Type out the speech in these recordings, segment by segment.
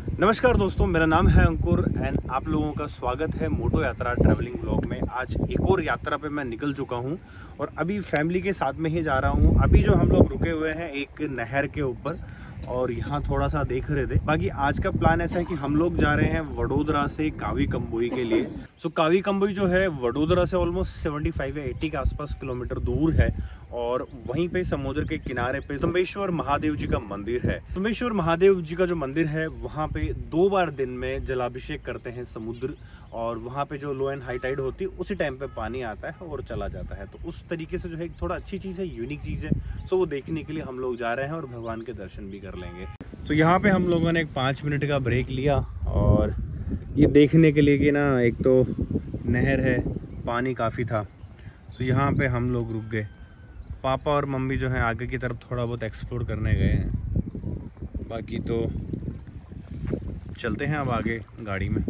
नमस्कार दोस्तों, मेरा नाम है अंकुर एंड आप लोगों का स्वागत है मोटो यात्रा ट्रैवलिंग ब्लॉग में। आज एक और यात्रा पे मैं निकल चुका हूं और अभी फैमिली के साथ में ही जा रहा हूं। अभी जो हम लोग रुके हुए हैं एक नहर के ऊपर और यहाँ थोड़ा सा देख रहे थे। बाकी आज का प्लान ऐसा है कि हम लोग जा रहे हैं वडोदरा से कावी कंबोई के लिए। सो कावी कंबोई जो है वडोदरा से ऑलमोस्ट 75 या 80 के आसपास किलोमीटर दूर है और वहीं पे समुद्र के किनारे पे तुम्बेश्वर महादेव जी का मंदिर है। तुम्बेश्वर महादेव जी का जो मंदिर है वहाँ पे 2 बार दिन में जलाभिषेक करते हैं समुद्र, और वहाँ पे जो लो एंड हाई टाइड होती है उसी टाइम पे पानी आता है और चला जाता है। तो उस तरीके से जो है थोड़ा अच्छी चीज़ है, यूनिक चीज़ है। सो वो देखने के लिए हम लोग जा रहे हैं और भगवान के दर्शन भी कर लेंगे। तो यहाँ पे हम लोगों ने एक 5 मिनट का ब्रेक लिया और ये देखने के लिए कि ना एक तो नहर है, पानी काफ़ी था। तो यहाँ पे हम लोग रुक गए। पापा और मम्मी जो हैं आगे की तरफ थोड़ा बहुत एक्सप्लोर करने गए हैं। बाकी तो चलते हैं अब आगे गाड़ी में।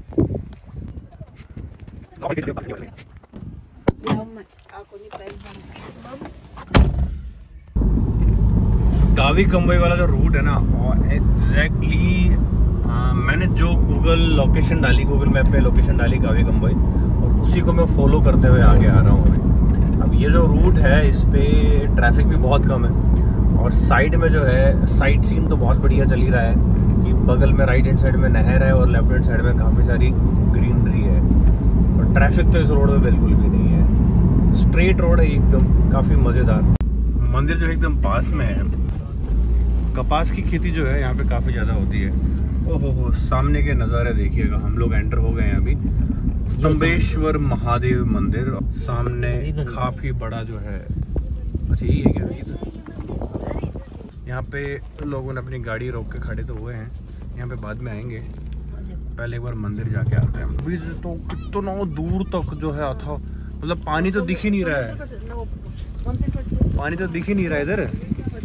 कावी कंबोई वाला जो रूट है ना, एग्जैक्टली मैंने जो गूगल लोकेशन डाली, गूगल मैप पे लोकेशन डाली कावी कंबोई, और उसी को मैं फॉलो करते हुए आगे आ रहा हूँ। अब ये जो रूट है इस पे ट्रैफिक भी बहुत कम है और साइड में जो है साइट सीन तो बहुत बढ़िया चल ही रहा है कि बगल में राइट हैंड साइड में नहर है और लेफ्ट हैंड साइड में काफ़ी सारी ग्रीनरी है और ट्रैफिक तो इस रोड पे बिल्कुल भी नहीं है। स्ट्रेट रोड है एकदम, काफ़ी मज़ेदार। मंदिर जो है एकदम पास में है। कपास की खेती जो है यहाँ पे काफ़ी ज़्यादा होती है। ओहो, सामने के नज़ारे देखिएगा। हम लोग एंटर हो गए हैं अभी तुम्बेश्वर महादेव मंदिर। सामने काफी बड़ा जो है, अच्छा यही है क्या? ये तो यहाँ पे लोगों ने अपनी गाड़ी रोक के खड़े तो हुए हैं। यहाँ पे बाद में आएंगे, पहले एक बार मंदिर जाके आते हैं। अभी तो कितना दूर तक जो है था, मतलब पानी तो दिख ही नहीं रहा है। पानी तो दिख ही नहीं रहा है इधर।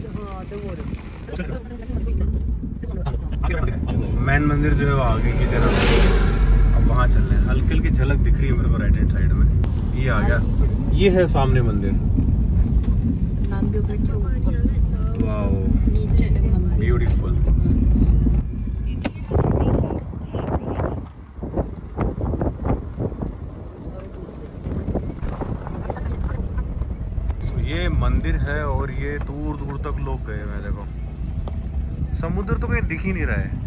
मेन मंदिर जो है वो आगे की तरफ, अब वहाँ चल रहे हैं। हल्की हल्की झलक दिख रही है मेरे को राइट हैंड साइड में। ये आ गया, ये है सामने मंदिर। Wow, beautiful. तो ये मंदिर है और ये दूर दूर तक लोग गए हैं। देखो समुद्र तो कहीं दिख ही नहीं रहा है।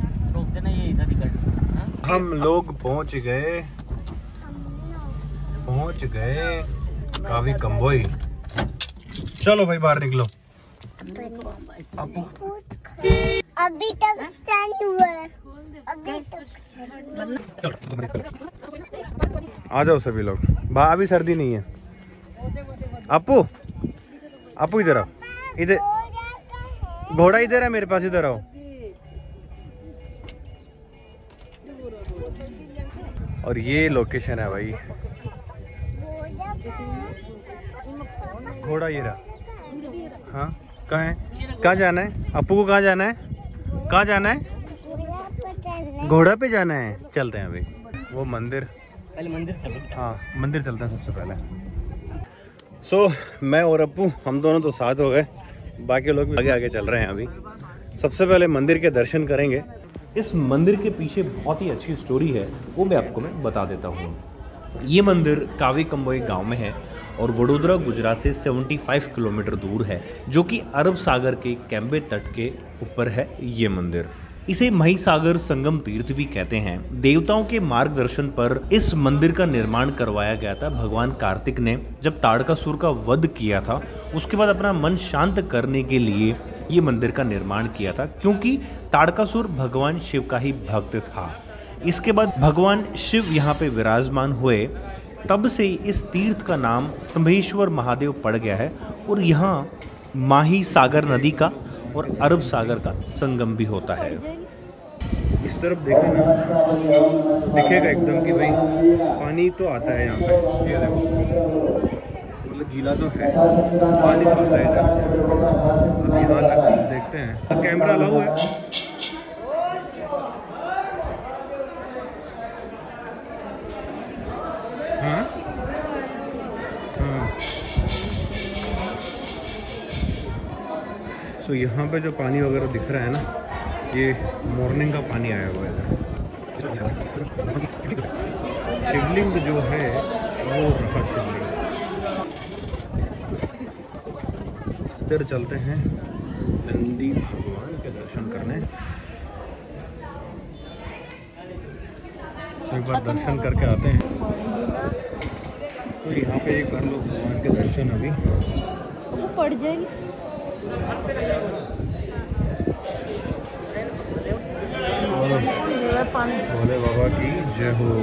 हम लोग पहुंच गए कावी कंबोई। चलो भाई बाहर निकलो। अभी तक चालू है, अभी तक। आ जाओ सभी लोग, अभी सर्दी नहीं है। अपू इधर आओ, इधर घोड़ा इधर है मेरे पास, इधर आओ। और ये लोकेशन है भाई, घोड़ा ये रहा। हाँ कहाँ है, कहाँ जाना है अपू को? कहाँ जाना है, कहाँ जाना है? घोड़ा पे जाना है। चलते हैं अभी वो मंदिर, पहले मंदिर चलो। हाँ मंदिर चलते हैं सबसे पहले। सो मैं और अपू हम दोनों तो साथ हो गए, बाकी लोग भी आगे आगे चल रहे हैं। अभी सबसे पहले मंदिर के दर्शन करेंगे। इस मंदिर के पीछे बहुत ही अच्छी स्टोरी है, वो मैं आपको बता देता हूँ। ये मंदिर कावी कंबोई गांव में है और वडोदरा गुजरात से 75 किलोमीटर दूर है, जो कि अरब सागर के कैम्बे तट के ऊपर है ये मंदिर। इसे महिसागर संगम तीर्थ भी कहते हैं। देवताओं के मार्गदर्शन पर इस मंदिर का निर्माण करवाया गया था। भगवान कार्तिक ने जब ताड़कासुर का वध किया था, उसके बाद अपना मन शांत करने के लिए ये मंदिर का निर्माण किया था, क्योंकि ताड़कासुर भगवान शिव का ही भक्त था। इसके बाद भगवान शिव यहाँ पे विराजमान हुए, तब से इस तीर्थ का नाम तुम्बेश्वर महादेव पड़ गया है और यहाँ माही सागर नदी का और अरब सागर का संगम भी होता है। इस तरफ देखें ना, दिखेगा एकदम कि भाई पानी तो आता है यहाँ पे। ये देखो, मतलब गीला तो है, पानी तो आता है इधर। अब यहाँ तक देखते हैं। कैमरा अलाउ है? हाँ हाँ। तो यहाँ पे जो पानी वगैरह दिख रहा है ना, ये मॉर्निंग का पानी आया हुआ है इधर। शिवलिंग जो है वो रहा शिवलिंग। इधर चलते हैं नंदी भगवान के दर्शन करने। तो एक बार दर्शन करके आते हैं। तो यहाँ पे कर लो भगवान के दर्शन अभी। पड़ जाएगी। भोले बाबा की जय हो।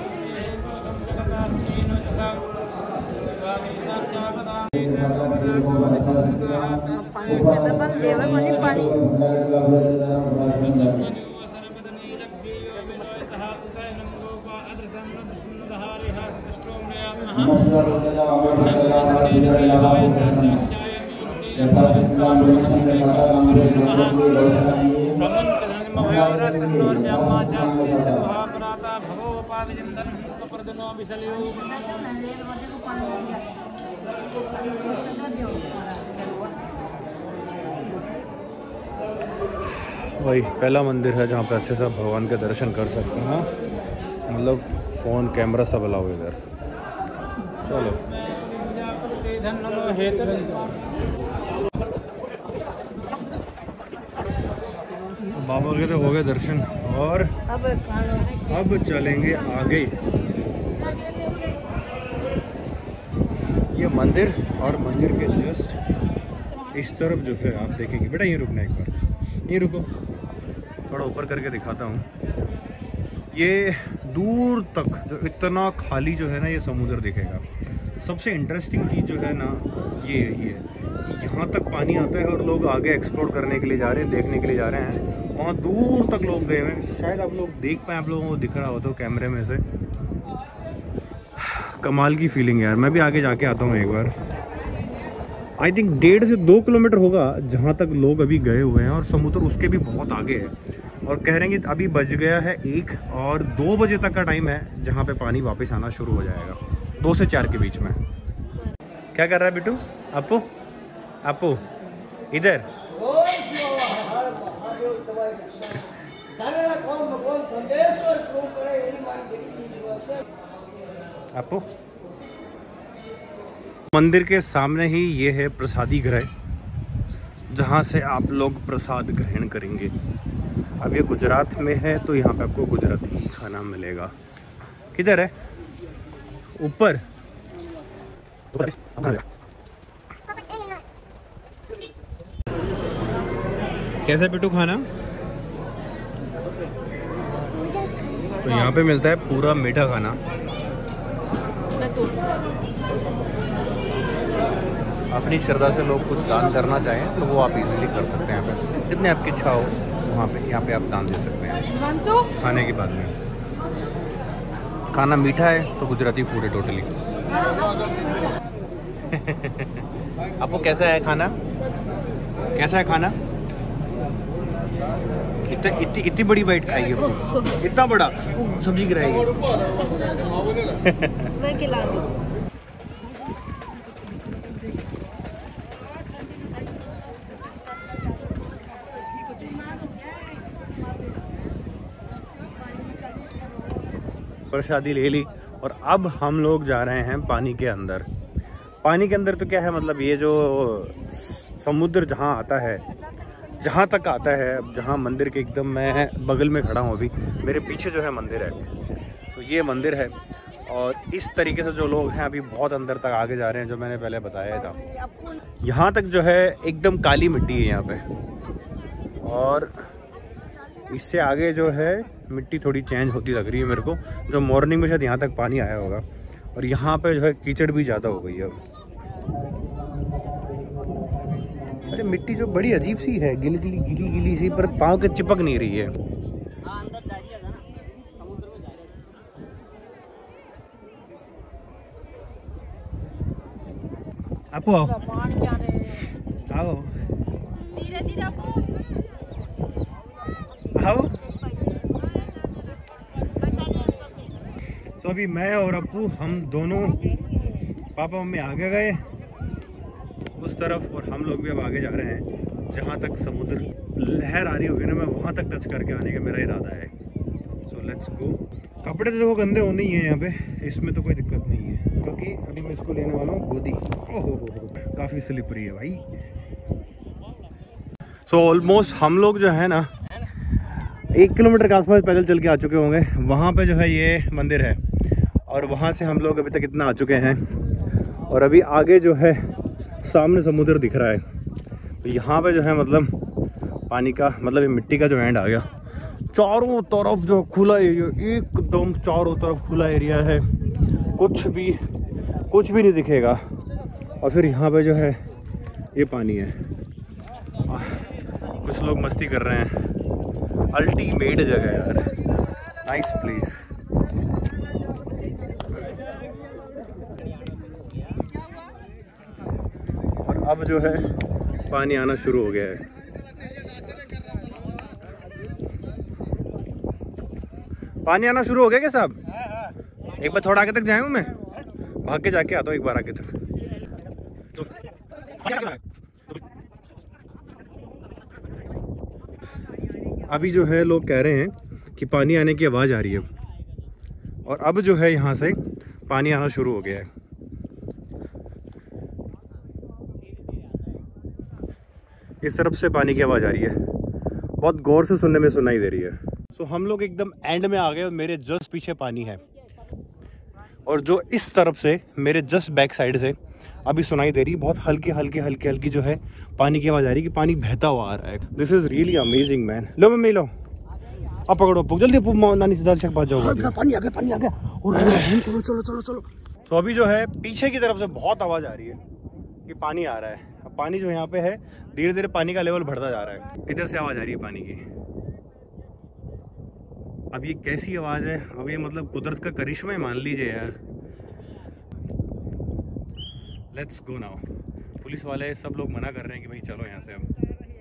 वही पहला मंदिर है जहाँ पे अच्छे से भगवान के दर्शन कर सकते हैं। मतलब फ़ोन कैमरा सब अलाउ इधर। चलो बाबा के तो हो गए दर्शन और अब चलेंगे आगे। ये मंदिर और मंदिर के जस्ट इस तरफ जो है आप देखेंगे। बेटा ये रुकना एक बार, ये रुको, थोड़ा ऊपर करके दिखाता हूँ। ये दूर तक जो इतना खाली जो है ना ये समुद्र दिखेगा। सबसे इंटरेस्टिंग चीज़ जो है ना ये यहाँ तक पानी आता है और लोग आगे एक्सप्लोर करने के लिए जा रहे हैं, देखने के लिए जा रहे हैं। वहाँ दूर तक लोग गए हुए हैं। शायद आप लोग देख पाए, आप लोगों को दिख रहा हो तो कैमरे में से। कमाल की फीलिंग यार। मैं भी आगे जाके आता हूँ एक बार। आई थिंक 1.5 से 2 किलोमीटर होगा जहाँ तक लोग अभी गए हुए हैं और समुद्र उसके भी बहुत आगे है। और कह रहे हैं कि अभी बज गया है 1 और 2 बजे तक का टाइम है जहाँ पे पानी वापस आना शुरू हो जाएगा। 2 से 4 के बीच में। क्या कर रहा है बिट्टू? अपू अपू इधर। अपू मंदिर के सामने ही ये है प्रसादी गृह, जहाँ से आप लोग प्रसाद ग्रहण करेंगे। अब ये गुजरात में है तो यहाँ पे आपको गुजराती खाना मिलेगा। किधर है? ऊपर। कैसा बिट्टू खाना? तो यहाँ पे मिलता है पूरा मीठा खाना। अपनी श्रद्धा से लोग कुछ दान करना चाहें तो वो आप इजीली कर सकते हैं। यहाँ पे जितने आपकी इच्छा हो वहाँ पे यहाँ पे आप दान दे सकते हैं। खाने के बाद में खाना मीठा है तो गुजराती फूड है टोटली। आपको कैसा है खाना? कैसा है खाना? इतनी बड़ी बाइट खाई है, इतना बड़ा सब्जी गिराई है। मैं खिला दूं। प्रसादी ले ली और अब हम लोग जा रहे हैं पानी के अंदर। पानी के अंदर तो क्या है, मतलब ये जो समुद्र जहाँ आता है, जहाँ तक आता है, जहाँ मंदिर के एकदम मैं बगल में खड़ा हूँ अभी, मेरे पीछे जो है मंदिर है। तो ये मंदिर है और इस तरीके से जो लोग हैं अभी बहुत अंदर तक आगे जा रहे हैं, जो मैंने पहले बताया था। यहाँ तक जो है एकदम काली मिट्टी है यहाँ पे, और इससे आगे जो है मिट्टी थोड़ी चेंज होती लग रही है मेरे को। जो मॉर्निंग में शायद यहाँ तक पानी आया होगा और यहाँ पे जो है कीचड़ भी ज़्यादा हो गई है अब। अरे मिट्टी जो बड़ी अजीब सी है, गीली सी, पर पाँव के चिपक नहीं रही है। आपको आओ आओ आओ। तो अभी मैं और अप्पू हम दोनों, पापा मम्मी आगे गए उस तरफ और हम लोग भी अब आगे जा रहे हैं जहाँ तक समुद्र लहर आ रही होगी ना, मैं वहाँ तक टच करके आने का मेरा इरादा है। So let's go. कपड़े तो देखो गंदे होने ही हैं यहाँ पे, इसमें तो कोई दिक्कत नहीं है, क्योंकि अभी मैं इसको लेने वाला हूँ गोदी। ओहो काफ़ी स्लिपरी है भाई। सो ऑलमोस्ट हम लोग जो है ना 1 किलोमीटर के आसपास पैदल चल के आ चुके होंगे। वहाँ पे जो है ये मंदिर है, और वहाँ से हम लोग अभी तक इतना आ चुके हैं, और अभी आगे जो है सामने समुद्र दिख रहा है। तो यहाँ पे जो है मतलब पानी का मतलब ये मिट्टी का जो एंड आ गया। चारों तरफ जो खुला एरिया, एकदम चारों तरफ खुला एरिया है, कुछ भी नहीं दिखेगा। और फिर यहाँ पे जो है ये पानी है। कुछ लोग मस्ती कर रहे हैं। अल्टीमेट जगह यार, नाइस प्लेस। और अब जो है पानी आना शुरू हो गया है। पानी आना शुरू हो गया क्या साहब? एक बार थोड़ा आगे तक जाऊँ मैं, भाग के जाके आता हूँ एक बार आगे तक। अभी जो है लोग कह रहे हैं कि पानी आने की आवाज़ आ रही है, और अब जो है यहाँ से पानी आना शुरू हो गया है। इस तरफ से पानी की आवाज़ आ रही है, बहुत गौर से सुनने में सुनाई दे रही है। सो हम लोग एकदम एंड में आ गए और मेरे जस्ट पीछे पानी है, और जो इस तरफ से मेरे जस्ट बैक साइड से अभी सुनाई दे रही है, बहुत हल्की जो है पानी की आवाज़ आ रही है कि पानी बहता हुआ आ रहा है। This is really amazing man. लो मम्मी लो, अब पकड़ो पुक, जल्दी नानी से दाल पास जाओ। पानी आ गया। चलो। तो अभी जो है पीछे की तरफ से बहुत आवाज़ आ रही है कि पानी आ रहा है। अब पानी जो यहाँ पे है धीरे धीरे पानी का लेवल बढ़ता जा रहा है। इधर से आवाज़ आ रही है पानी की। अब ये कैसी आवाज़ है? अब ये मतलब कुदरत का करिश्मा है, मान लीजिए यार। Let's go now. पुलिस वाले सब लोग मना कर रहे हैं कि भाई चलो यहाँ से। अब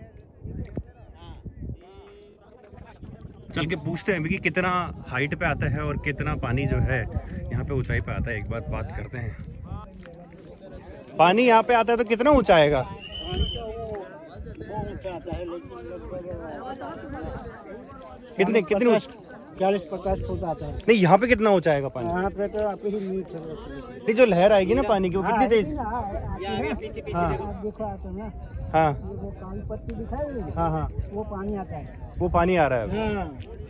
चल के पूछते हैं कि कितना हाइट पे आता है और कितना पानी जो है यहाँ पे ऊंचाई पे आता है। एक बार बात करते हैं। पानी यहाँ पे आता है तो कितना ऊंचा आएगा? कितने 40-50 फुट आता है। नहीं, यहाँ पे कितना ऊंचा आएगा पानी? यहाँ पे तो आप ही नीचे नहीं, जो लहर आएगी ना पानी की वो कितनी तेज? हाँ वो काली पत्ती दिखाई, हाँ वो पानी आता है, वो पानी आ रहा है।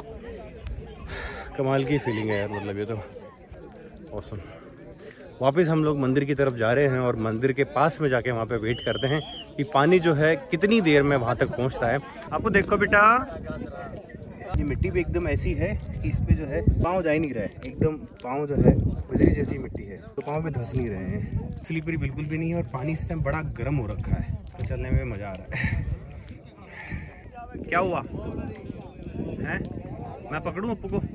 कमाल की फीलिंग है यार, मतलब ये तो ऑसम। वापस हम लोग मंदिर की तरफ जा रहे हैं, और मंदिर के पास में जाके वहाँ पे वेट करते हैं कि पानी जो है कितनी देर में वहाँ तक पहुँचता है। आपको देखो बेटा, ये मिट्टी भी एकदम ऐसी है कि इस पे जो है पाँव जा ही नहीं रहा है। एकदम पाँव जो है बजरी जैसी मिट्टी है, तो पाँव पे धंस नहीं रहे हैं। स्लिपरी बिल्कुल भी नहीं है, और पानी इस टाइम बड़ा गर्म हो रखा है, तो चलने में मज़ा आ रहा है। क्या हुआ है? मैं पकड़ूं अप्पू को?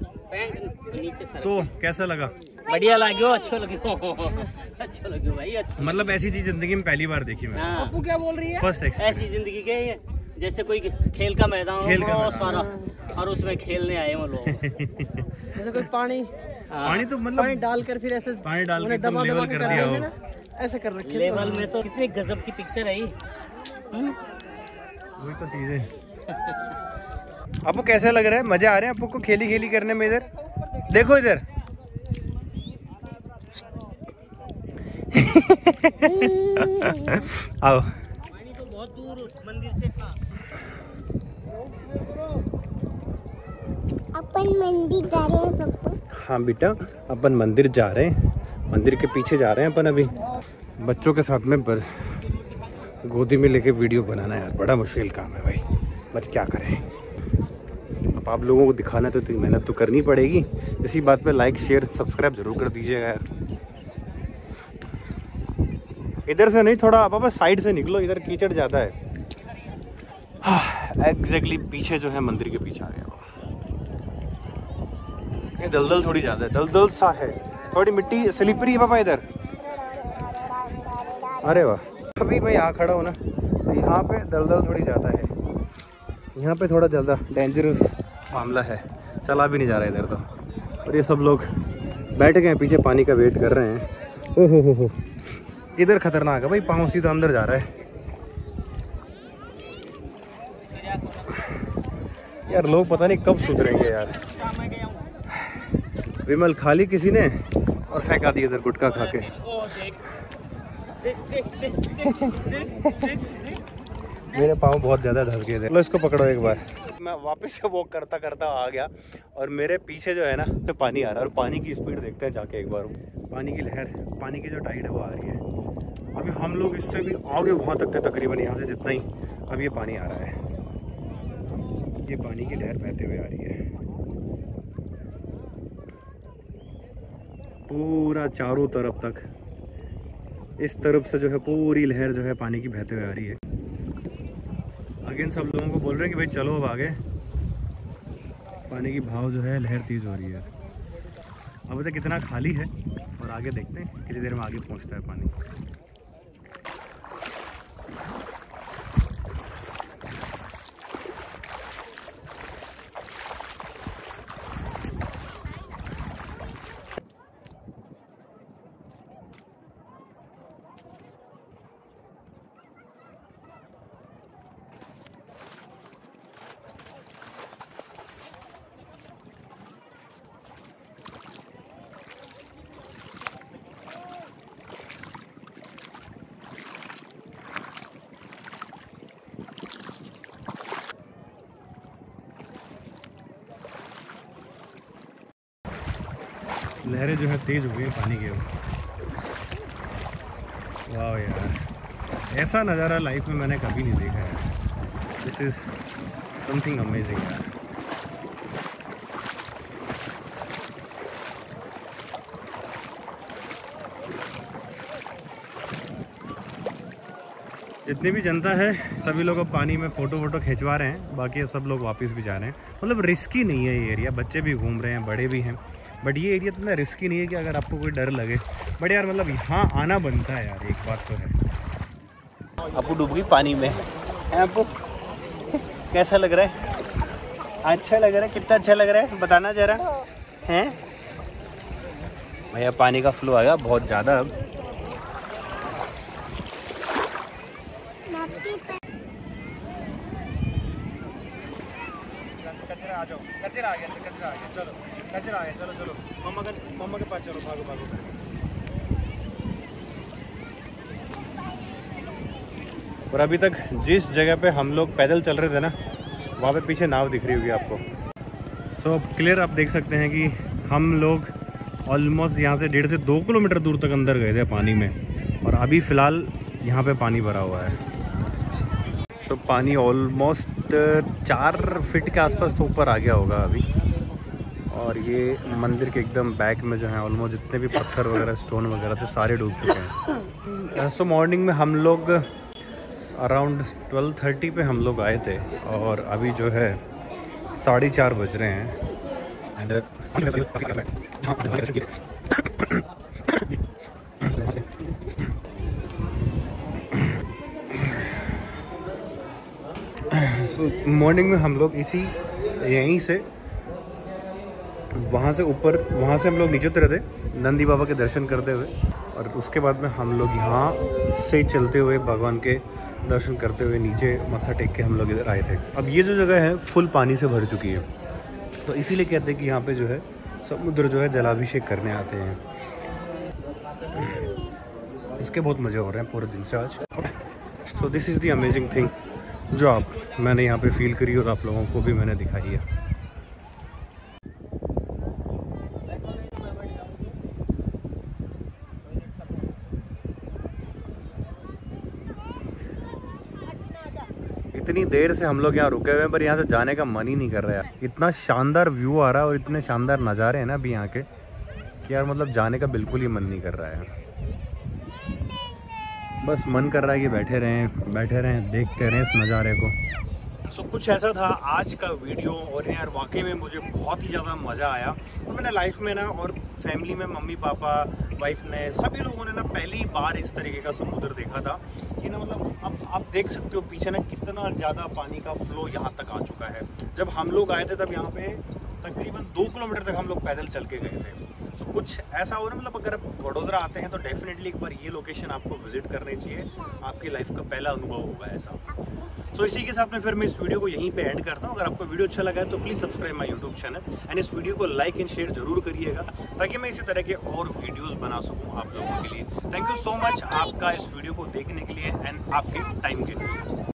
तो कैसा लगा? बढ़िया लगे, अच्छा लगे। अच्छा लगे भाई, अच्छा। मतलब ऐसी चीज जिंदगी में पहली बार देखी मैं। अप्पू क्या बोल रही है? First experience. ऐसी जिंदगी के ये जैसे कोई खेल का मैदान हो बहुत सारा, और उसमें खेलने आए वो लोग। जैसे कोई पानी तो मतलब पानी डालकर फिर ऐसे पानी डाल के दबा लेवल कर दिया हो, ऐसे कर रखे लेवल में। तो कितने गजब की पिक्चर है। वही तो चीज है। आपको कैसा लग रहा है? मजे आ रहे हैं आपको को खेली करने में? इधर देखो, इधर आओ। पानी तो बहुत दूर मंदिर से था। अपन मंदिर जा रहे हैं पप्पू। हाँ बेटा, अपन मंदिर जा रहे हैं, मंदिर के पीछे जा रहे हैं अपन। अभी बच्चों के साथ में गोदी में लेके वीडियो बनाना यार बड़ा मुश्किल काम है भाई, बट क्या करें। अब आप लोगों को दिखाना तो मेहनत तो करनी पड़ेगी। इसी बात पे लाइक शेयर सब्सक्राइब जरूर कर दीजिएगा यार। इधर से नहीं, थोड़ा पापा साइड से निकलो, इधर कीचड़ ज़्यादा है। एग्जैक्टली पीछे जो है मंदिर के पीछे आ गया। ये दलदल थोड़ी ज़्यादा है, दलदल सा है, थोड़ी मिट्टी स्लिपरी है पापा इधर। अरे वाह, अभी मैं यहाँ खड़ा हूँ ना, तो यहाँ पे दलदल थोड़ी ज़्यादा है, यहाँ पे थोड़ा ज़्यादा डेंजरस मामला है, चला भी नहीं जा रहा इधर तो। और ये सब लोग बैठ गए हैं पीछे, पानी का वेट कर रहे हैं। ओहो हो, इधर खतरनाक है भाई, पाँव सीधा अंदर जा रहा है। यार लोग पता नहीं कब सुधरेंगे यार। विमल खाली किसी ने और फेंका दिया इधर गुटखा खा के। मेरे पाँव बहुत ज़्यादा धस गए थे। लो इसको पकड़ो एक बार। मैं वापस से वॉक करता करता आ गया और मेरे पीछे जो है ना तो पानी आ रहा है और पानी की स्पीड देखते हैं जाके एक बार। पानी की लहर, पानी की जो टाइड है वो आ रही है। अभी हम लोग इससे भी आगे वहाँ तक थे तकरीबन, यहाँ से जितना ही अब ये पानी आ रहा है। ये पानी की लहर बहते हुए आ रही है पूरा चारों तरफ तक। इस तरफ से जो है पूरी लहर जो है पानी की बहते हुए आ रही है। अगेन सब लोगों को बोल रहे हैं कि भाई चलो अब आगे। पानी की भाव जो है लहर तेज हो रही है। अब तक कितना खाली है और आगे देखते हैं कितनी देर में आगे पहुंचता है पानी। लहरें जो है तेज हो गई पानी के। वाह यार, ऐसा नज़ारा लाइफ में मैंने कभी नहीं देखा है। दिस इज समथिंग अमेजिंग यार। जितनी भी जनता है सभी लोग अब पानी में फ़ोटो वोटो खिंचवा रहे हैं, बाकी सब लोग वापस भी जा रहे हैं। मतलब रिस्की नहीं है ये एरिया, बच्चे भी घूम रहे हैं, बड़े भी हैं, बट ये एरिया इतना रिस्की नहीं है कि अगर आपको कोई डर लगे। बट यार मतलब यहाँ आना बनता है यार, एक बात तो है। आपको डूब गई पानी में, आपको कैसा लग रहा है? अच्छा लग रहा है? कितना अच्छा लग रहा है बताना जरा हैं भैया। पानी का फ्लो आएगा बहुत ज़्यादा अब। कचरा आ जाओ, कचरा आ गया, कचरा आ गया, चलो कचरा आ गया, चलो चलो मम्मा के पास चलो, भागो भागो। और अभी तक जिस जगह पे हम लोग पैदल चल रहे थे ना, वहाँ पे पीछे नाव दिख रही होगी आपको। सो क्लियर आप देख सकते हैं कि हम लोग ऑलमोस्ट यहाँ से 1.5 से 2 किलोमीटर दूर तक अंदर गए थे पानी में, और अभी फ़िलहाल यहाँ पे पानी भरा हुआ है। तो पानी ऑलमोस्ट 4 फीट के आसपास तो ऊपर आ गया होगा अभी। और ये मंदिर के एकदम बैक में जो है ऑलमोस्ट जितने भी पत्थर वगैरह स्टोन वगैरह थे सारे डूब चुके हैं। सो मॉर्निंग में हम लोग अराउंड 12:30 पे हम लोग आए थे और अभी जो है 4:30 बज रहे हैं। सो मॉर्निंग में हम लोग यहीं से वहाँ से हम लोग नीचे उतरे थे नंदी बाबा के दर्शन करते हुए, और उसके बाद में हम लोग यहाँ से चलते हुए भगवान के दर्शन करते हुए नीचे मत्था टेक के हम लोग इधर आए थे। अब ये जो जगह है फुल पानी से भर चुकी है, तो इसीलिए कहते हैं कि यहाँ पे जो है समुद्र जो है जलाभिषेक करने आते हैं। इसके बहुत मज़े हो रहे हैं पूरे दिन से आज। So this is the amazing thing जो मैंने यहाँ पे फील करी और आप लोगों को भी मैंने दिखाई है। इतनी देर से हम लोग यहाँ रुके हुए हैं पर यहाँ से जाने का मन ही नहीं कर रहा है। इतना शानदार व्यू आ रहा है और इतने शानदार नज़ारे हैं ना अभी यहाँ के कि यार मतलब जाने का बिल्कुल ही मन नहीं कर रहा है। बस मन कर रहा है कि बैठे रहें देखते रहें इस नज़ारे को। सो कुछ ऐसा था आज का वीडियो, और यार वाकई में मुझे बहुत ही ज़्यादा मज़ा आया। और मैंने लाइफ में ना और फैमिली में मम्मी पापा वाइफ ने सभी लोगों ने ना पहली बार इस तरीके का समुद्र देखा था कि ना मतलब अब आप देख सकते हो पीछे ना कितना ज़्यादा पानी का फ्लो यहाँ तक आ चुका है। जब हम लोग आए थे तब यहाँ पे तकरीबन 2 किलोमीटर तक हम लोग पैदल चल के गए थे, तो कुछ ऐसा हो ना, मतलब अगर आप वडोदरा आते हैं तो डेफिनेटली एक बार ये लोकेशन आपको विजिट करनी चाहिए, आपकी लाइफ का पहला अनुभव होगा ऐसा। सो इसी के साथ में फिर मैं इस वीडियो को यहीं पे एंड करता हूँ। अगर आपको वीडियो अच्छा लगा है तो please subscribe my YouTube channel and इस वीडियो को लाइक एंड शेयर जरूर करिएगा, ताकि मैं इसी तरह के और वीडियोस बना सकूँ आप लोगों के लिए। थैंक यू सो मच आपका इस वीडियो को देखने के लिए एंड आपके टाइम के लिए।